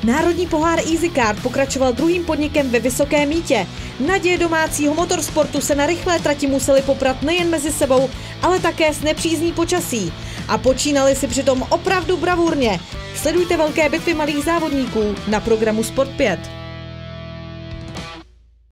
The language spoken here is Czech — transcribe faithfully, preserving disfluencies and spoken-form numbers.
Národní pohár EasyCard pokračoval druhým podnikem ve Vysokém Mýtě. Naděje domácího motorsportu se na rychlé trati museli poprat nejen mezi sebou, ale také s nepřízní počasí. A počínali si přitom opravdu bravurně. Sledujte velké bitvy malých závodníků na programu Sport pět.